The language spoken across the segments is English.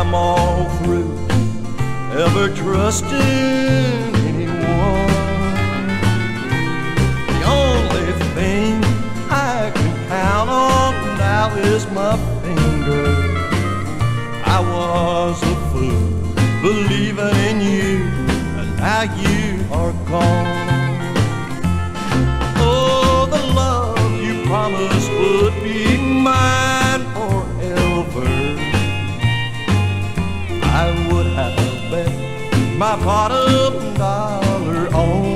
I'm all through ever trusting anyone. The only thing I can count on now is my finger. I was a fool believing in you, and now you are gone. Oh, the love you promised would be mine forever, I would have bet my bottom dollar on.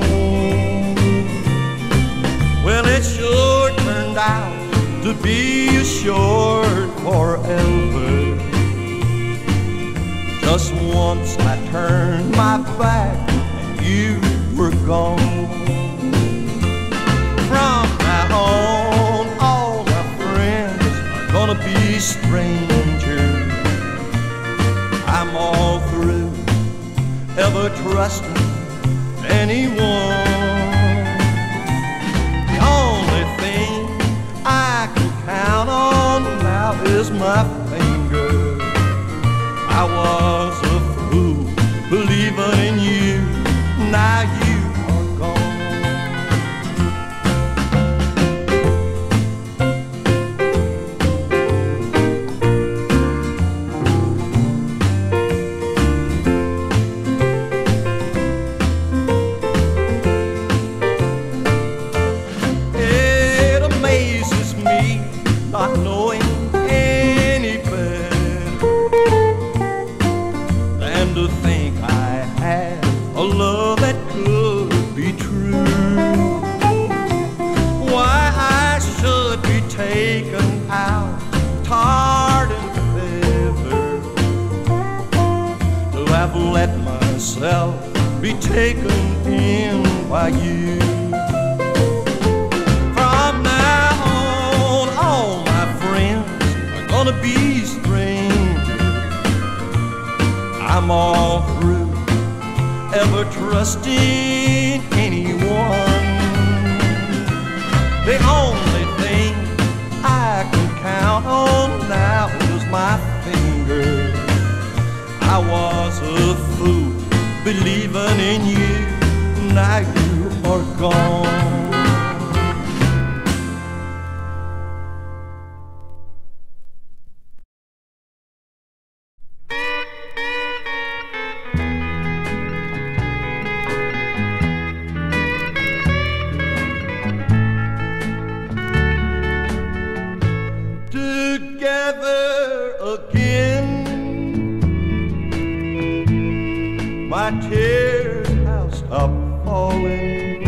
Well, it sure turned out to be a short forever. Just once I turned my back and you were gone. From now on, all my friends are gonna be strangers. I'm all through ever trusting anyone. The only thing I can count on now is my finger. I was a fool believing in you, now you are gone. It amazes me not knowing any better than to think I had a love that could be true. Why I should be taken out, tarred and feathered, to have let myself be taken in by you. From now on, all my friends are gonna be strangers. I'm all through ever trusting anyone. The only thing I can count on now is my finger. I was a fool believing in you, now you are gone. My tears have stopped falling.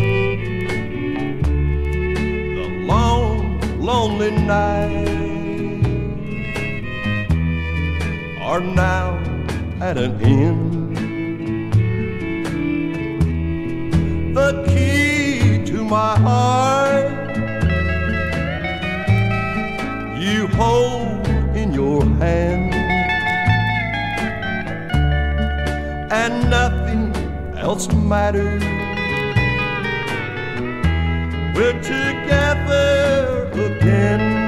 The long, lonely nights are now at an end. The key to my heart you hold in your hand, and nothing else matters. We're together again.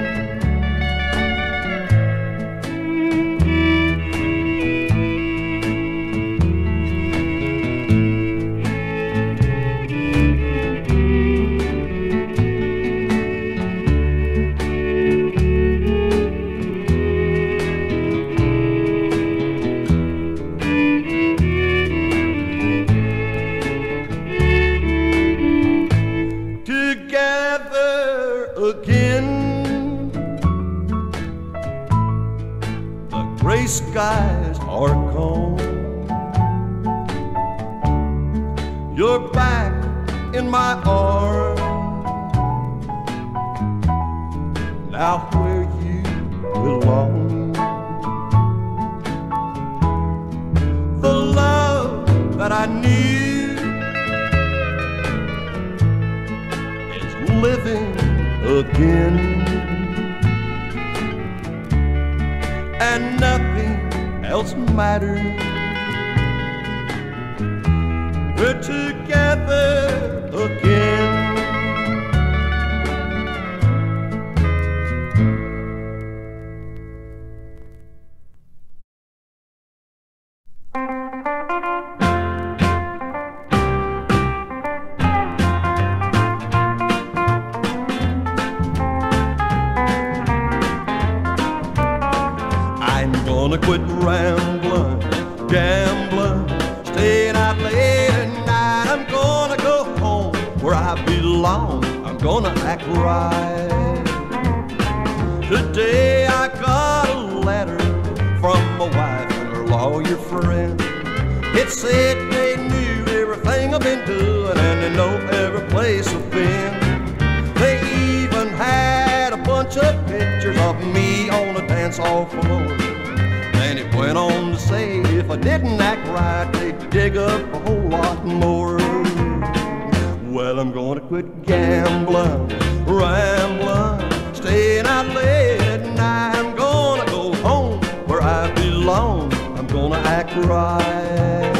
Gray skies are gone. You're back in my arms, now where you belong. The love that I knew is living again, and nothing else matters. We're together again. gonna quit rambling, gambling, staying out late at night. I'm gonna go home where I belong. I'm gonna act right. Today I got a letter from my wife and her lawyer friend. It said they knew everything I've been doing and they know every place I've been. They even had a bunch of pictures of me on a dance hall floor. And it went on to say if I didn't act right, they'd dig up a whole lot more. Well, I'm gonna quit gambling, rambling, staying out late at night. I'm gonna go home where I belong. I'm gonna act right.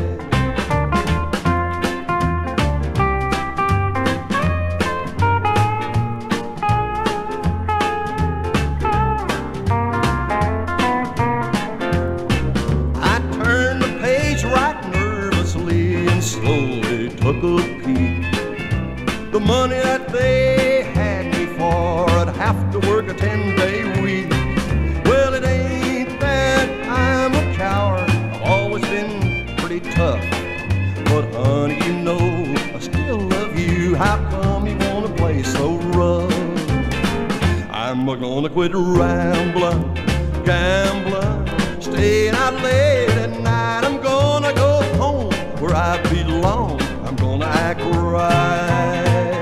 Took a peek. The money that they had me for, I'd have to work a 10-day week. Well, it ain't that I'm a coward, I've always been pretty tough. But honey, you know I still love you. How come you wanna play so rough? I'm gonna quit rambling, gambling, staying out late at night. I'm gonna go home where I belong. I'm gonna act right.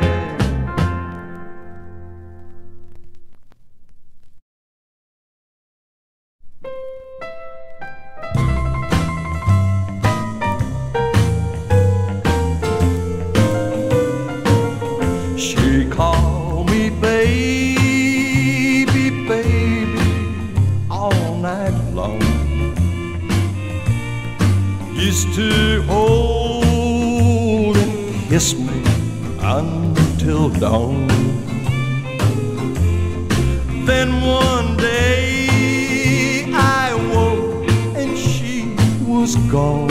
She called me baby, baby, all night long. Used to hold and kiss me until dawn. Then one day I woke and she was gone.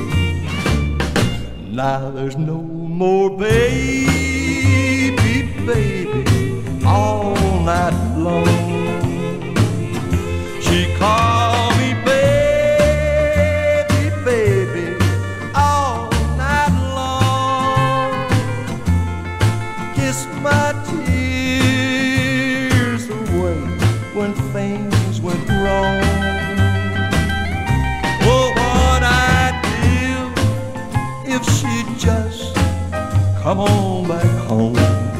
Now there's no more baby, baby, all night long. She called me baby, baby, all night long. Kissed my tears away when things went wrong. Oh, what I'd give if she'd just come on back home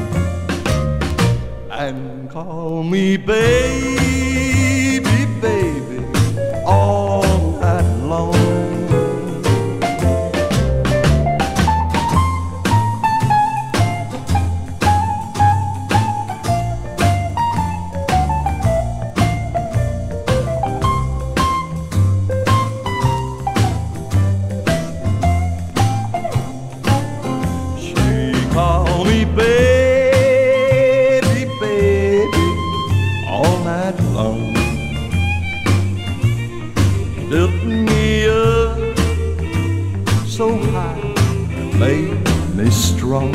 and call me baby, baby, all night long. She called me baby, baby, all night long. Lift me up so high and made me strong.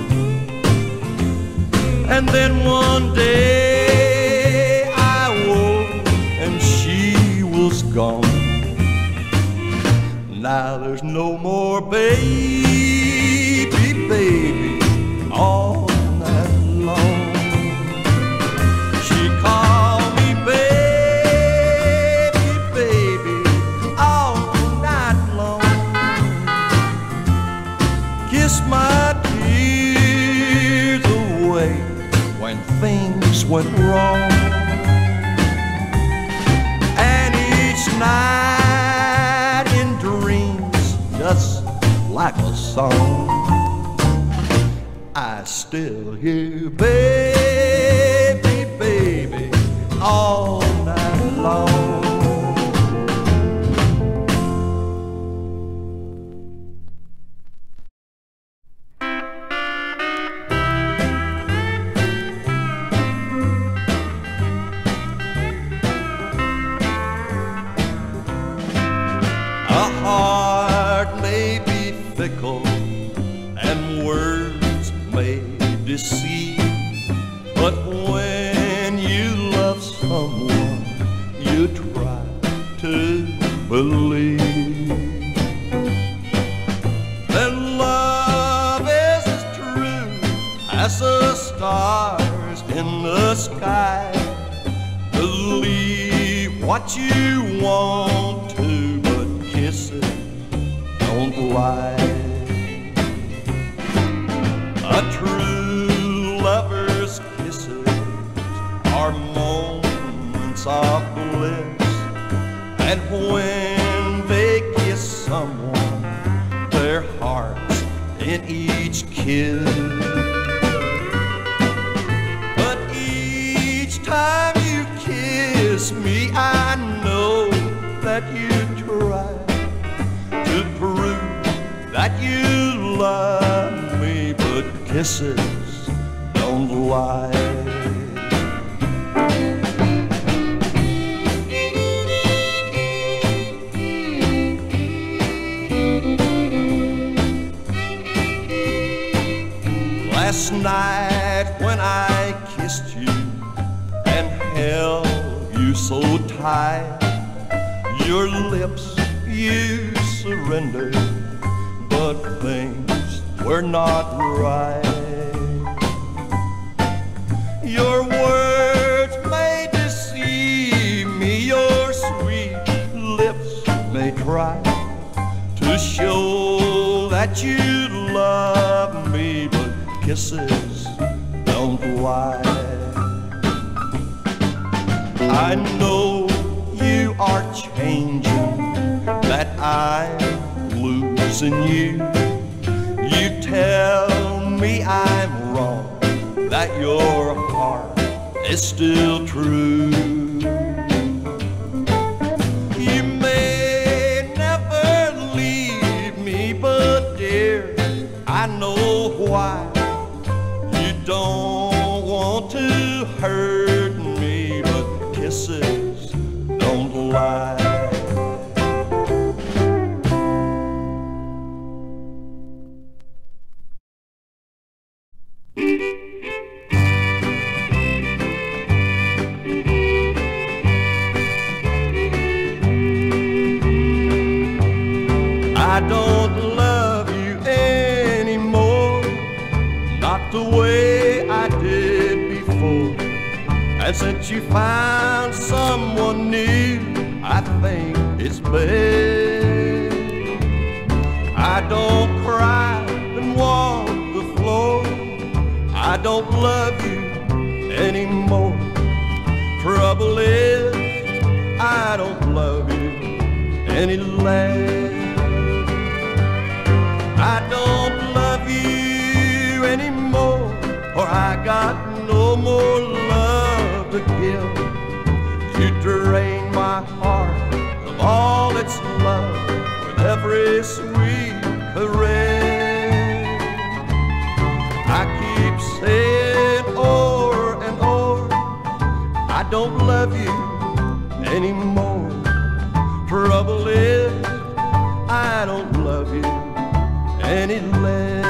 And then one day I woke and she was gone. Now there's no more baby, baby, all night long. She called me baby, baby, all night long. Kissed my tears away when things went wrong. And each night in dreams, just like a song, I still hear baby, baby, all night long. A heart may be fickle and words may deceive, but when you love someone, you try believe that love is as true as the stars in the sky. Believe what you want to, but kisses don't lie. A true lover's kisses are moments of bliss, and when they kiss someone, their hearts in each kiss. But each time you kiss me, I know that you try to prove that you love me, but kisses don't lie. Last night when I kissed you and held you so tight, your lips you surrendered, but things were not right. Your words may deceive me, your sweet lips may try to show that you love me, but kisses don't lie. I know you are changing, that I'm losing you. You tell me I'm wrong, that your heart is still true. You may never leave me, but dear, I know why. You don't want to hurt me, but kisses don't lie. I don't love you anymore, not the way I did before. And since you found someone new, I think it's best. I don't cry and walk the floor, I don't love you anymore. Trouble is, I don't love you any less. I don't love you anymore, or I got no more love to give. You drain my heart of all its love with every sweet caress. I keep saying o'er and o'er, I don't love you anymore. Trouble is, I don't love you any less.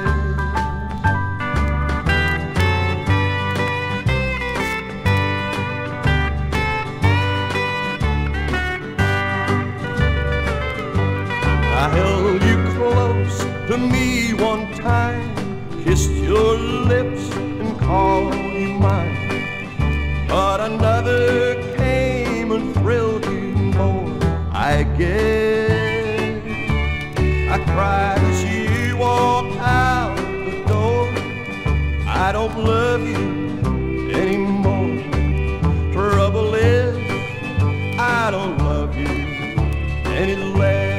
I held you close to me one time, kissed your lips and called you mine. But another came and thrilled you more, I guess. I cried as you walked out the door, I don't love you anymore. Trouble is, I don't love you any less.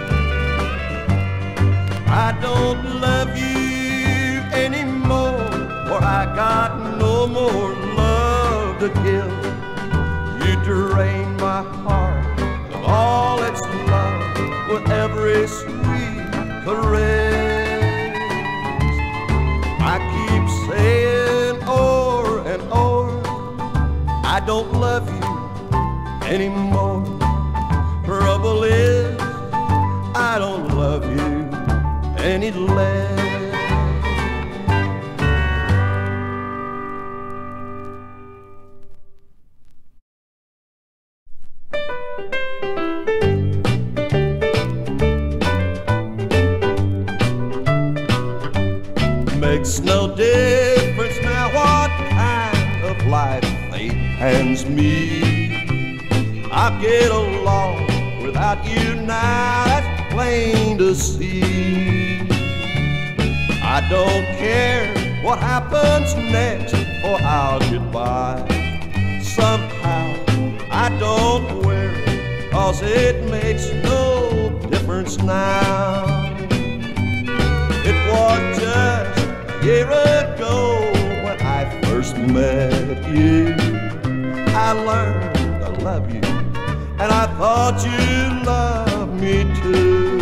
I don't love you anymore, for I got no more love to give. You drain my heart of all its love with every sweet caress. I keep saying o'er and o'er, I don't love you anymore. Trouble is, I don't love you any less. makes no difference now what kind of life fate hands me. I get along without you now, that's plain to see. I don't care what happens next or I'll get by. Somehow I don't worry, 'cause it makes no difference now. It was just a year ago when I first met you. I learned to love you, and I thought you loved me too.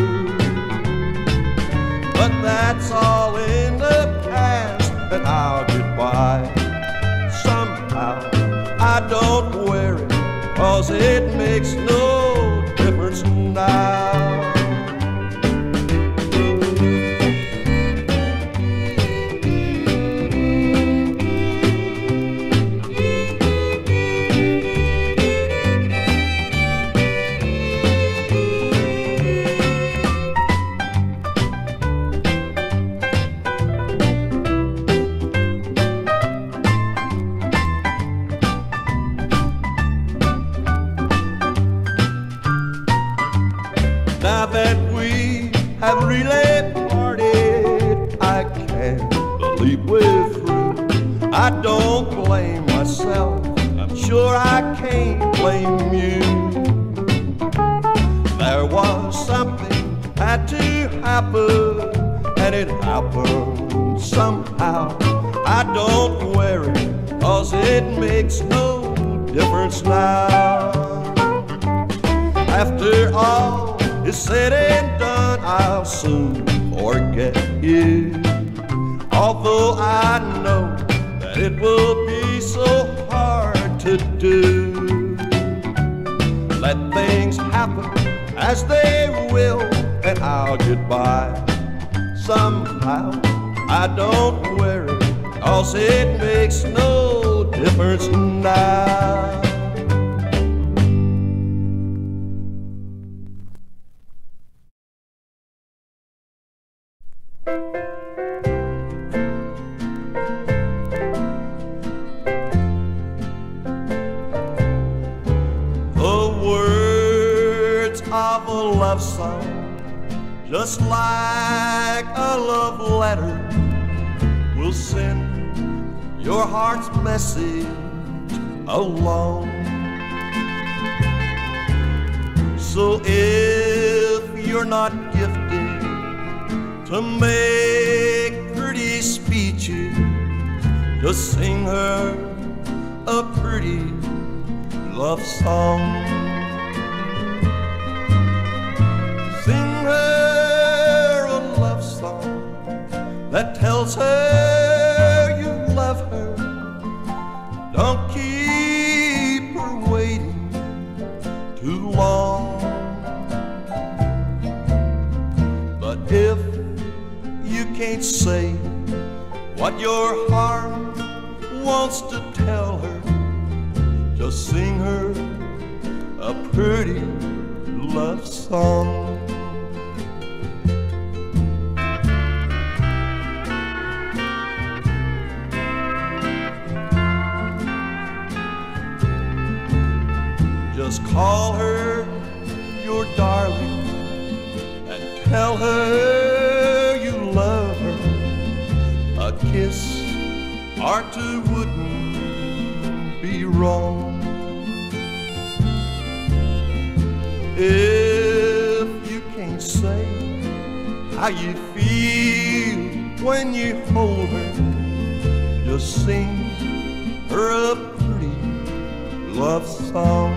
But that's all in the past, and I'll get by. Somehow I don't worry, 'cause it makes no difference now. Now that we have really parted, I can't believe we're through. I don't blame myself, I'm sure I can't blame you. There was something had to happen, and it happened somehow. I don't worry, 'cause it makes no difference now. After all is said and done, I'll soon forget you. Although I know that it will be so hard to do. Let things happen as they will, and I'll get by. Somehow I don't worry, 'cause it makes no difference now. Of a love song, just like a love letter, will send your heart's message along. So if you're not gifted to make pretty speeches, just sing her a pretty love song. Sing her a love song that tells her you love her. Don't keep her waiting too long. But if you can't say what your heart wants to tell her, just sing her a pretty love song. Just call her your darling and tell her you love her. A kiss or two wouldn't be wrong. If you can't say how you feel when you hold her, just sing her a pretty love song.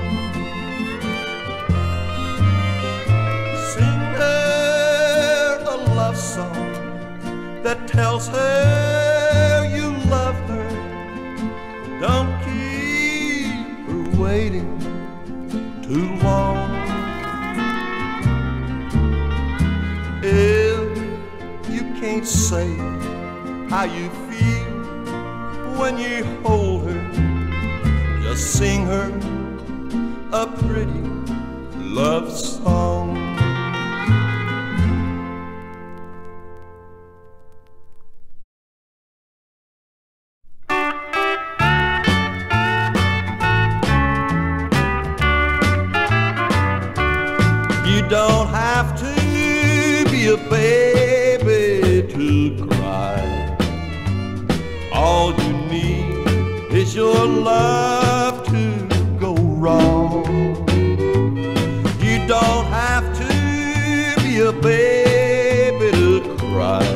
Sing her a love song that tells her you love her. Don't keep her waiting too long. If you can't say how you feel when you hold her, just sing her a pretty love song. You don't have to be a baby to cry. All you need is your love to go wrong. You don't have to be a baby to cry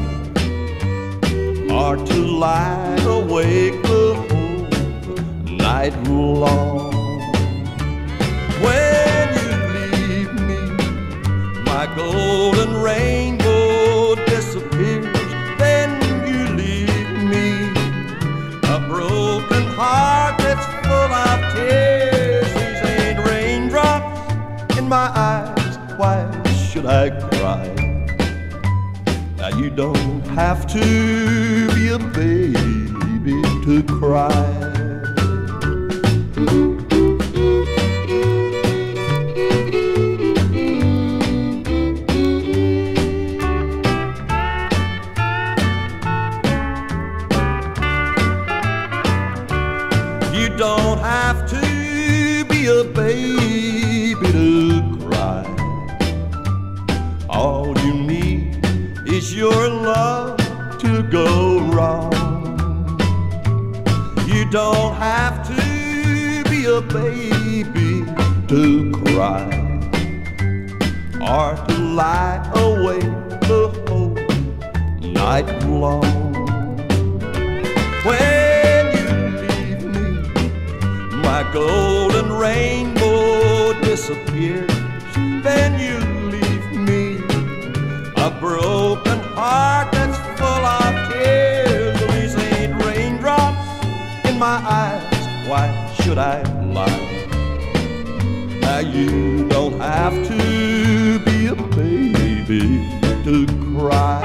or to lie awake the whole night long. When you leave me, my golden rainbow disappears. Then you leave me a broken heart that's full of tears. These ain't raindrops in my eyes, why should I cry? Now you don't have to be a baby to cry. You don't have to be a baby to cry. All you need is your love to go wrong. You don't have to be a baby to cry or to lie awake the whole night long. When you leave me, my golden rainbow disappears. Then you leave me a broken heart that's full of tears. These ain't raindrops in my eyes, why should I lie? Now you don't have to be a baby to cry.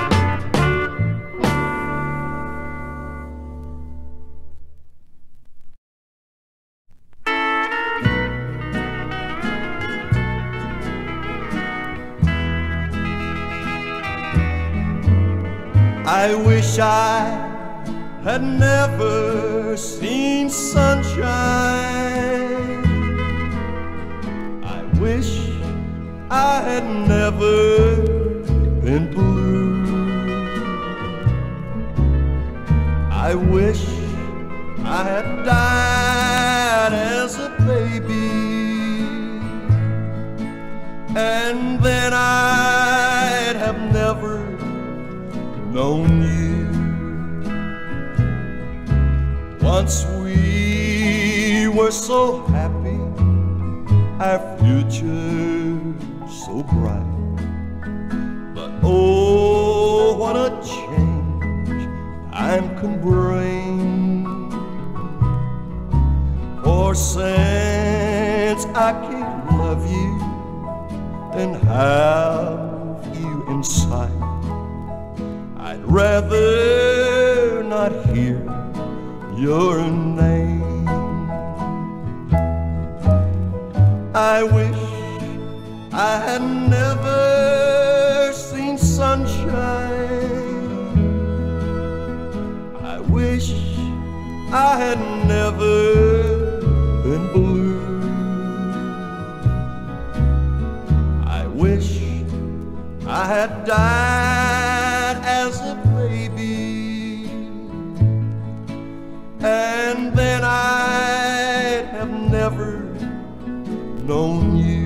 I wish I had never seen sunshine. I wish I had never been blue. I wish I had died as a baby, and then I'd have never known you. Once we were so happy, our future so bright. But oh, what a change time can bring. For since I can't love you and have you in sight, I'd rather not hear your name. I wish I had never seen sunshine. I wish I had never been blue. I wish I had died as a baby, and then I'd have never known you.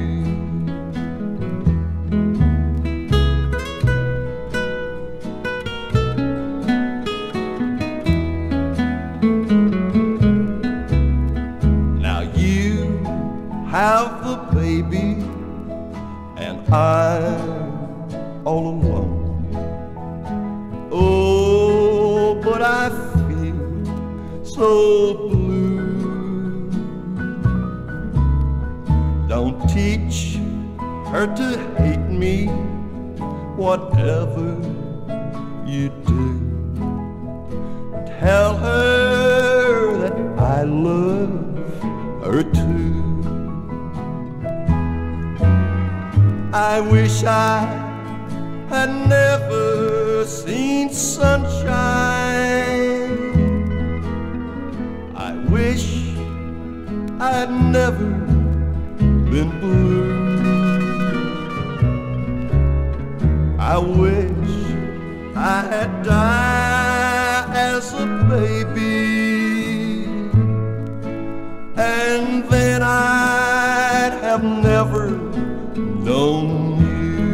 Now you have the baby, and I'm all alone. Oh, but I feel so blue. Don't teach her to hate me, whatever you do. Tell her that I love her too. I wish I had never seen sunshine. I wish I'd never been blue. I wish I had died as a baby, and then I'd have never known you.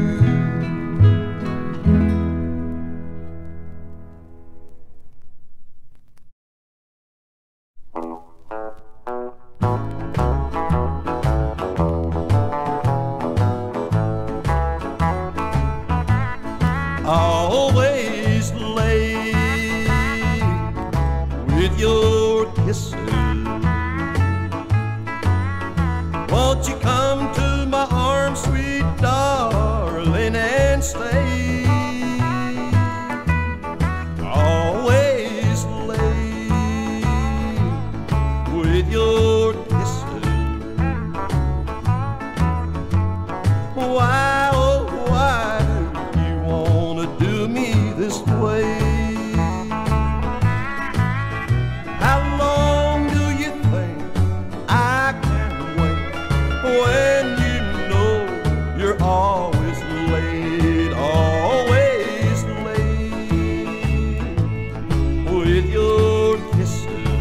Always late with your kisses. Won't you come to my arms, sweet darling, and stay? Always late with your kisses. Why, oh, why do you wanna do me this way? How long do you think I can wait when you know you're always late with your kisses?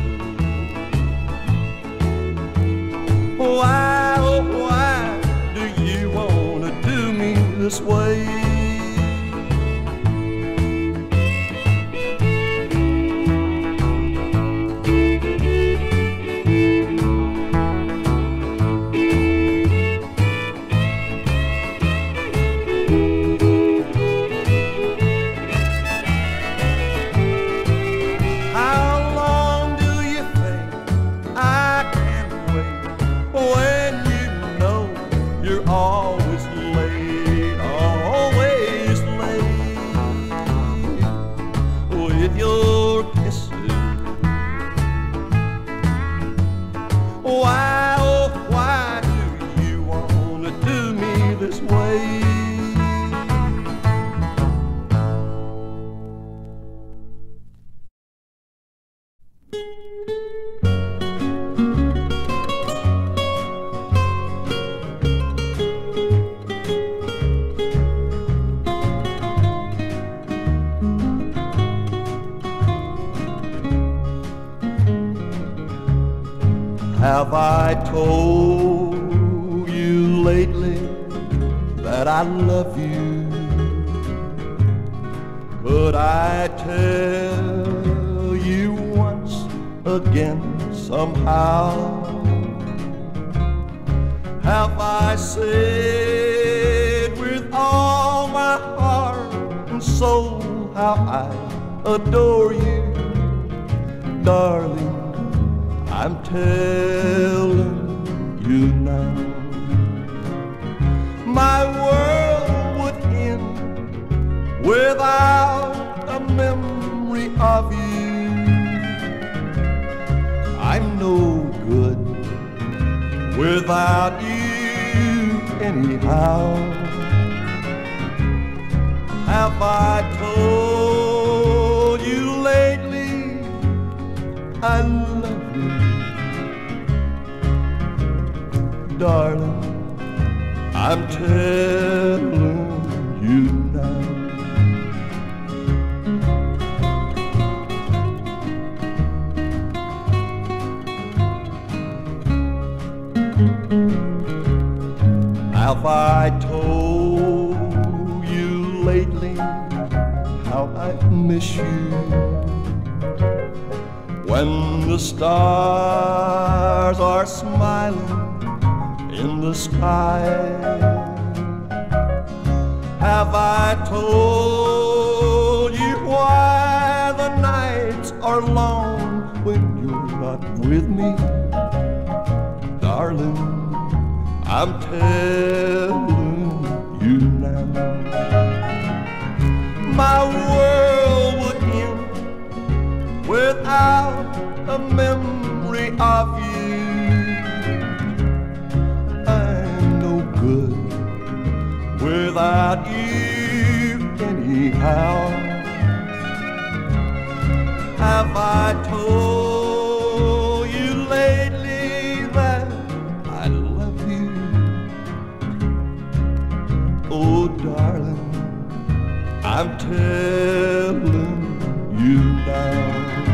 Why, oh, why do you wanna do me this way? How long do you think I can wait when you know you're always late with your kisses? Why, oh, why do you wanna do me this way? Have I told you lately that I love you? Could I tell you once again somehow? Have I said with all my heart and soul how I adore you? Darling, I'm telling you now. My world would end without a memory of you. I'm no good without you anyhow. Have I told you lately I love you? Darling, I'm telling you now. Have I told you lately how I miss you? When the stars are smiling in the sky, have I told you why the nights are long when you're not with me? Darling, I'm telling you now. My world would end without a memory of you. I'm no good without you anyhow. Have I told you lately that I love you? Oh, darling, I'm telling you now.